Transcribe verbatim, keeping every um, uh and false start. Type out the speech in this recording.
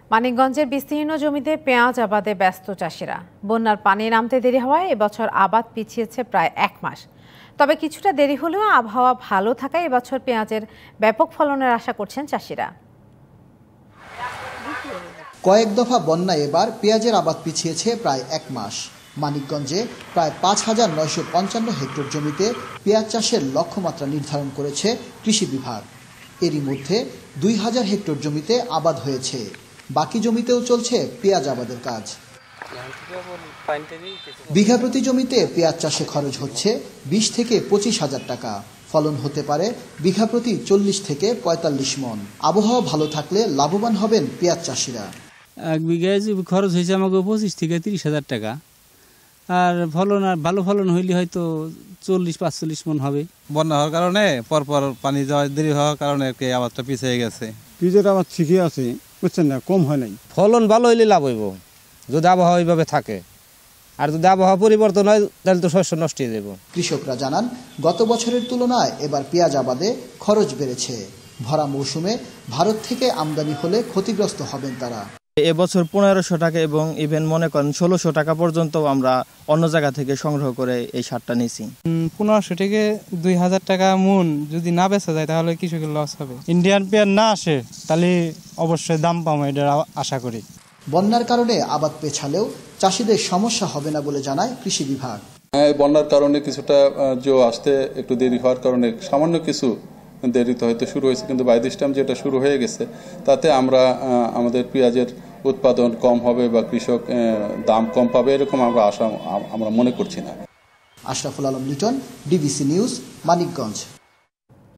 মানিকগঞ্জের বিস্তীর্ণ জমিতে পেঁয়াজ আবাদে ব্যস্ত চাষিরা। বন্যার পানি নামতে দেরি হওয়ায় এবছর আবাদ পিছিয়েছে প্রায় এক মাস। তবে কিছুটা দেরি হলেও আবহাওয়া ভালো থাকায় এবছর পেঁয়াজের ব্যাপক ফলনের আশা করছেন চাষিরা। কয়েক দফা বন্যায় এবার পেঁয়াজের আবাদ পিছিয়েছে প্রায় এক মাস। মানিকগঞ্জে প্রায় পাঁচ হাজার নয়শো পঞ্চান্ন হেক্টর জমিতে পেঁয়াজ চাষের লক্ষ্যমাত্রা নির্ধারণ করেছে কৃষি বিভাগ। এরই মধ্যে দুই হাজার হেক্টর জমিতে আবাদ হয়েছে। বাকি জমিতেও চলছে পেঁয়াজ আবাদের কাজ। বিঘা প্রতি জমিতে পেঁয়াজ চাষে খরচ হচ্ছে বিশ থেকে পঁচিশ হাজার টাকা। ফলন হতে পারে বিঘা প্রতি চল্লিশ থেকে পঁয়তাল্লিশ মন। আবহাওয়া ভালো থাকলে লাভবান হবেন পেঁয়াজ চাষিরা। এক বিঘায় খরচ হয়েছে আমাকে পঁচিশ থেকে তিরিশ হাজার টাকা, আর ফলন আর ভালো ফলন হইলে হয়তো চল্লিশ পাঁচচল্লিশ মন হবে। বন্যা হওয়ার কারণে পরপর পানি যাওয়া দেরি হওয়ার কারণে আবাদটা পিছিয়ে গেছে। বীজের আবাদ ঠিকই আছে, বুঝছেন না, কম হয় নাই। ফলন ভালো হইলে লাভ হইব যদি আবহাওয়া এইভাবে থাকে, আর যদি আবহাওয়া পরিবর্তন হয় তাহলে তো শস্য নষ্ট হয়ে যাব। কৃষকরা জানান, গত বছরের তুলনায় এবার পেঁয়াজ আবাদে খরচ বেড়েছে। ভরা মৌসুমে ভারত থেকে আমদানি হলে ক্ষতিগ্রস্ত হবেন তারা। এবছর পনেরোশো টাকা এবং ইভেন মনে করেন ষোলোশো টাকা পর্যন্ত আমরা অন্য জায়গা থেকে সংগ্রহ করে এই সারটা নিয়েছি। পনেরোশো থেকে দুই হাজার টাকা মন যদি না বেচা যায় তাহলে কৃষকের লস হবে। ইন্ডিয়ান পেঁয়াজ না আসে তাহলে অবশ্যই দাম পাবো, এটার আশা করি। বন্যার কারণে আবাদ পেছালেও চাষিদের সমস্যা হবে না বলে জানায় কৃষি বিভাগ। বন্যার কারণে কিছুটা জো আসতে একটু দেরি হওয়ার কারণে সামান্য কিছু দেরিতে হয়তো শুরু হয়েছে, কিন্তু বাই দিস টাইম যেটা শুরু হয়ে গেছে তাতে আমরা আমাদের পেঁয়াজের উৎপাদন কম হবে বা কৃষক দাম কম পাবে এরকম আমরা আশা আমরা মনে করছি না। Ashraful Alam Liton, DBC news, Manikganj.